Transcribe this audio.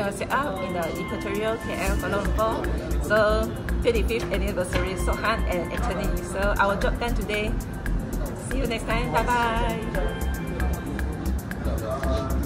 was set up in the Equatorial KL Kuala Lumpur. So 25th anniversary, Sohan and Anthony. So our job done today. See you next time. Bye bye.